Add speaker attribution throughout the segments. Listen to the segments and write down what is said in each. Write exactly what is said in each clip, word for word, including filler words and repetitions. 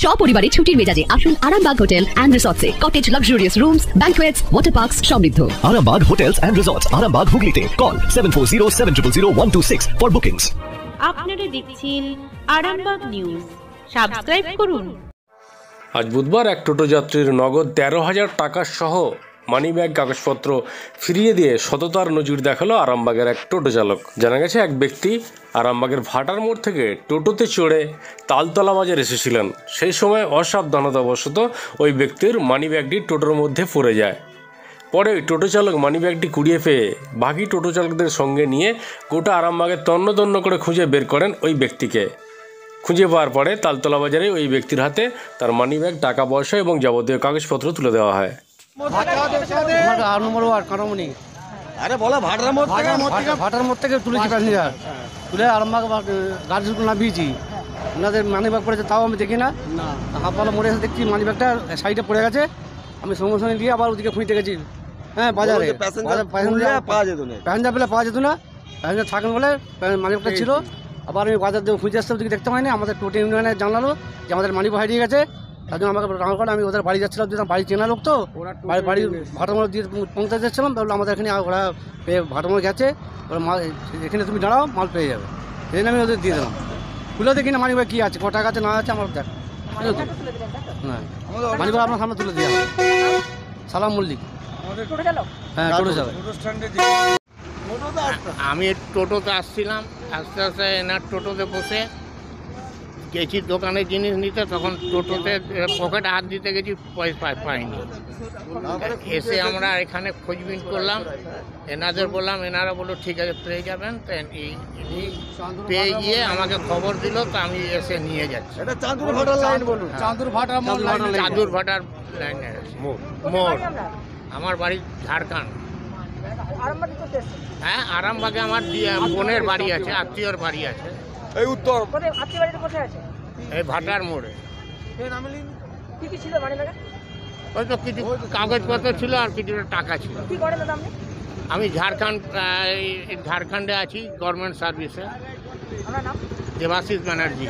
Speaker 1: সপরিবারে ছুটির মেজাজে আসুন আরামবাগ হোটেল এন্ড রিসর্টসে। Cottage luxurious rooms, banquets, water parks সমৃদ্ধ।
Speaker 2: Arambag Hotels and Resorts, Arambag Hooghly call seven four zero seven zero zero one two six for bookings.
Speaker 3: আপনারা দেখছেন Arambagh news, subscribe করুন।
Speaker 4: আজ বুধবার এক টোটো যাত্রীর নগদ তেরো হাজার টাকা সহ মানিব্যাগ কাগজপত্র ফিরিয়ে দিয়ে সততার নজির দেখালো আরামবাগের এক টোটো চালক। জানা গেছে, এক ব্যক্তি আরামবাগের ভাটার মোড় থেকে টোটোতে চড়ে তালতলা বাজার এসেছিলেন। সেই সময় অসাবধানতাবশত ওই ব্যক্তির মানিব্যাগটি টোটোর মধ্যে পড়ে যায়। পরে ওই টোটো চালক মানিব্যাগটি কুড়িয়ে পেয়ে বাকি টোটো চালকদের সঙ্গে নিয়ে গোটা আরামবাগের তন্ন তন্ন করে খুঁজে বের করেন ওই ব্যক্তিকে। খুঁজে পাওয়ার পরে তালতলা বাজারে ওই ব্যক্তির হাতে তার মানিব্যাগ, টাকা পয়সা এবং যাবতীয় কাগজপত্র তুলে দেওয়া হয়।
Speaker 5: ভাটার মোড় থেকে তুলেছি প্যাসেঞ্জার, তুলে আরামবাগ গাড়ি নামিয়েছি। ওনাদের মানিব্যাগ পড়েছে, তাও আমি দেখি না। হাফওয়ালা মোড়ে এসে দেখছি মানিব্যাগটা সাইডে পড়ে গেছে। আমি সঙ্গে সঙ্গে দিয়ে আবার ওদিকে খুঁজতে গেছি। হ্যাঁ, বাজারে প্যাসেঞ্জার পাওয়া যেত না, প্যাসেঞ্জার পেলে পাওয়া যেত না। প্যাসেঞ্জার থাকেন বলে মানিব্যাগটা ছিল। আবার আমি বাজার দিয়ে খুঁজে আসতে ওদিকে দেখতে পাইনি। আমাদের টোটো ইউনিয়নে জানালো যে আমাদের মানিব্যাগ হারিয়ে গেছে। তার জন্য আমাকে রান্না করে আমি ওদের বাড়ি যাচ্ছিলাম, দিতাম বাড়ি চেনা লোক, তো বাড়ি ভাটামোড় দিয়ে পৌঁছাতে যাচ্ছিলাম। তাহলে আমাদের এখানে ওরা পেয়ে ভাটামোড় গেছে, ওরা মাল এখানে তুমি দাঁড়াও, মাল পেয়ে যাবে। সেই জন্য আমি ওদের দিয়ে দিলাম। খুলে দেখি না মানিব্যাগ কী আছে, ক টাকা আছে না আছে আমার দেখ। হ্যাঁ, মানিব্যাগ আপনার সামনে তুলে দেওয়া হবে। সালাম মল্লিক, হ্যাঁ টোটো চালক।
Speaker 6: আমি টোটোতে আসছিলাম, আস্তে আস্তে এনার টোটোতে বসে গেছি দোকানে জিনিস নিতে। তখন টোটোতে পকেটে হাত দিতে গেছি, পয়সা পাইনি। এসে আমরা এখানে খোঁজবিন করলাম, এনাদের বললাম, এনারা বললো ঠিক আছে পেয়ে যাবেন। পেয়ে গিয়ে আমাকে খবর দিল, তো আমি এসে নিয়ে যাচ্ছি।
Speaker 5: চাঁদুর ভাটার লাইন বলুন, চাঁদুর ভাটার
Speaker 6: চাঁদুর ভাটার লাইনে মোড়। আমার বাড়ি ঝাড়খণ্ড। হ্যাঁ, আরামবাগে আমার বোনের বাড়ি আছে, আত্মীয়র বাড়ি আছে এই উত্তর। এই ভাটার মোড়ে ওই তো কিছু কাগজপত্র ছিল আর কিছুটা টাকা ছিল। আমি ঝাড়খণ্ড ঝাড়খণ্ডে আছি, গভর্নমেন্ট সার্ভিসে। দেবাশিস ব্যানার্জি।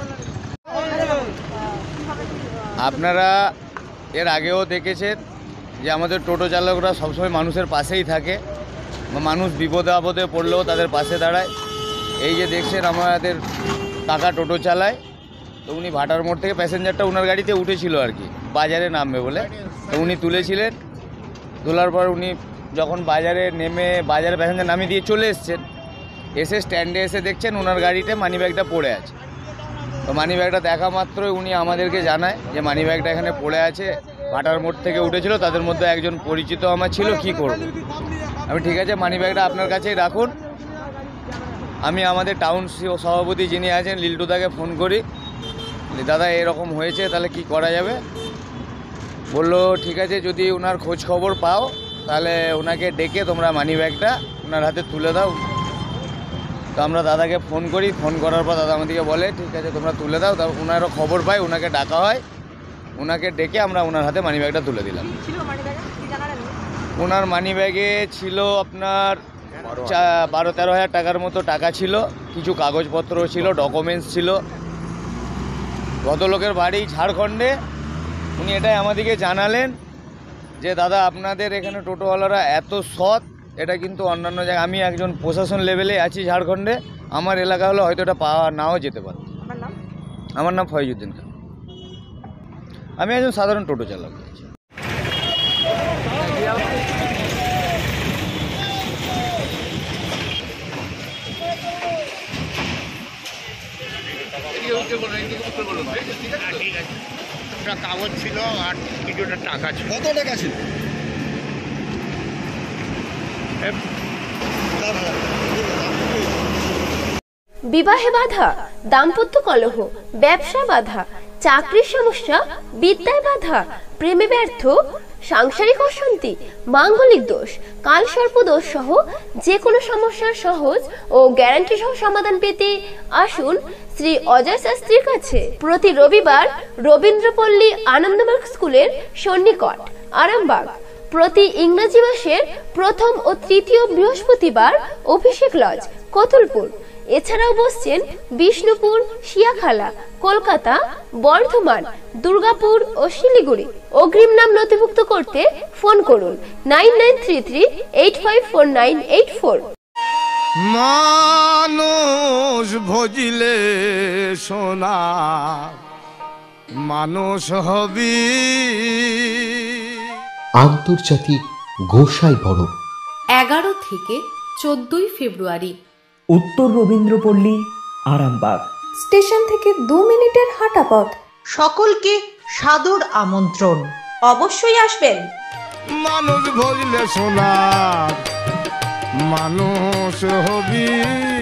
Speaker 7: আপনারা এর আগেও দেখেছেন যে আমাদের টোটো চালকরা সবসময় মানুষের পাশেই থাকে, মানুষ বিপদে আপদে পড়লেও তাদের পাশে দাঁড়ায়। এই যে দেখছেন আমাদের কাকা টোটো চালায়, তো উনি ভাটার মোড় থেকে প্যাসেঞ্জারটা ওনার গাড়িতে উঠেছিল আর কি, বাজারে নামবে বলে। তো উনি তুলেছিলেন, তোলার পর উনি যখন বাজারে নেমে বাজারে প্যাসেঞ্জার নামিয়ে দিয়ে চলে এসছেন, এসে স্ট্যান্ডে এসে দেখছেন ওনার গাড়িতে মানিব্যাগটা পড়ে আছে। তো মানিব্যাগটা দেখা মাত্রই উনি আমাদেরকে জানায় যে মানিব্যাগটা এখানে পড়ে আছে, ভাটার মোড় থেকে উঠেছিল, তাদের মধ্যে একজন পরিচিত আমার ছিল, কি করব। আমি ঠিক আছে মানিব্যাগটা আপনার কাছেই রাখুন। আমি আমাদের টাউন সভাপতি যিনি আছেন লিল্টুদাকে ফোন করি, দাদা এরকম হয়েছে, তাহলে কি করা যাবে। বললো ঠিক আছে, যদি ওনার খোঁজ খবর পাও তাহলে ওনাকে ডেকে তোমরা মানিব্যাগটা ওনার হাতে তুলে দাও। তো আমরা দাদাকে ফোন করি, ফোন করার পর দাদা আমাদেরকে বলে ঠিক আছে তোমরা তুলে দাও। তা ওনারও খবর পায়, ওনাকে ডাকা হয়, ওনাকে ডেকে আমরা ওনার হাতে মানিব্যাগটা তুলে দিলাম। ওনার মানিব্যাগে ছিল আপনার বারো তেরো হাজার টাকার মতো টাকা ছিল, কিছু কাগজপত্র ছিল, ডকুমেন্টস ছিল। ভদ্রলোকের বাড়ি ঝাড়খণ্ডে। উনি এটাই আমাদেরকে জানালেন যে দাদা আপনাদের এখানে টোটোওয়ালারা এত সৎ, এটা কিন্তু অন্যান্য জায়গায়, আমি একজন প্রশাসন লেভেলে আছি ঝাড়খণ্ডে, আমার এলাকা হলে হয়তো এটা পাওয়া নাও যেতে পারে। আমার নাম ফয়জুদ্দিন খান, আমি একজন সাধারণ টোটো চালক।
Speaker 6: কাগজ ছিল আর কিছুটা টাকা ছিল।
Speaker 8: কত টাকা ছিল?
Speaker 9: বিবাহে বাধা, দাম্পত্য কলহ, ব্যবসা বাধা, চাকরির সমস্যা, বিদ্যায় বাধা, প্রেমে ব্যর্থ, সাংসারিক অশান্তি, মাঙ্গলিক দোষ, কালসর্প দোষ সহ যে কোনো সমস্যার সহজ ও গ্যারান্টি সহ সমাধান পেতে আসুন শ্রী অজয় শাস্ত্রীর কাছে। প্রতি রবিবার রবীন্দ্রপল্লী আনন্দমার্গ স্কুলের সন্নিকট আরামবাগ। প্রতি ইংরেজি মাসের প্রথম ও তৃতীয় বৃহস্পতিবার অভিষেক লজ, কতুলপুর। এছাড়াও বসছেন বিষ্ণুপুর, শিয়াখালা, কলকাতা, বর্ধমান, দুর্গাপুর ও শিলিগুড়ি। অগ্রিম নাম নথিভুক্ত করতে ফোন করুন nine nine three three eight five four nine eight four.
Speaker 8: মানুষ ভজিলে সোনা মানুষ হবি।
Speaker 10: আন্তর্জাতিক গোসাই পরব
Speaker 11: এগারো থেকে চোদ্দই ফেব্রুয়ারি,
Speaker 12: উত্তর রবীন্দ্রপল্লী, আরামবাগ
Speaker 11: স্টেশন থেকে দু মিনিটের হাঁটা পথ।
Speaker 13: সকলকে সাদর আমন্ত্রণ, অবশ্যই আসবেন।
Speaker 8: মানুষ ভজিলে সোনা মানুষ হবি।